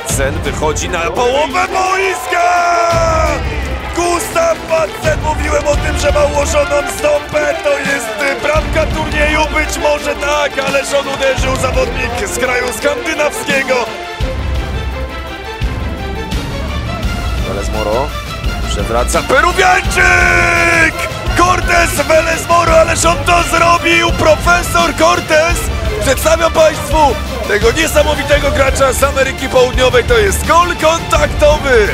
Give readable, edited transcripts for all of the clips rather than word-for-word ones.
Madsen wychodzi na połowę boiska! Gustaw Madsen, mówiłem o tym, że ma ułożoną stopę, to jest bramka turnieju, być może tak, ależ on uderzył zawodnik z kraju skandynawskiego. Velez Moro przewraca Peruwiańczyk! Cortés Velez Moro, ależ on to zrobił! Profesor Cortés! Przedstawiam Państwu tego niesamowitego gracza z Ameryki Południowej, to jest gol kontaktowy!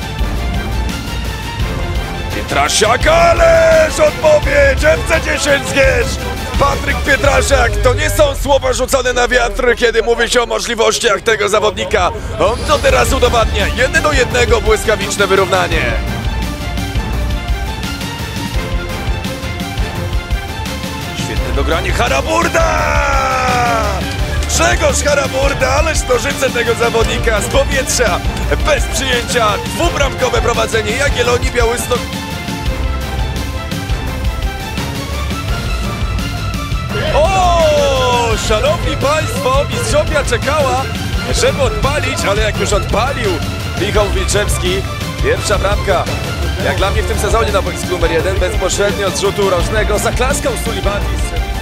Pietrasiak, ależ odpowiedź! FC10 Zgierz! Patryk Pietrasiak, to nie są słowa rzucane na wiatr, kiedy mówi się o możliwościach tego zawodnika. On to teraz udowadnia. 1-1, błyskawiczne wyrównanie. Świetne dogranie, Haraburda! Grzegorz Haraburda, ależ nożyce tego zawodnika z powietrza. Bez przyjęcia, dwubramkowe prowadzenie Jagiellonii Białystok. O, szanowni Państwo, mistrzownia czekała, żeby odpalić, ale jak już odpalił Michał Wilczewski, pierwsza bramka, jak dla mnie w tym sezonie na boisku numer 1, bezpośrednio z rzutu rożnego, za klaską Sullivanis.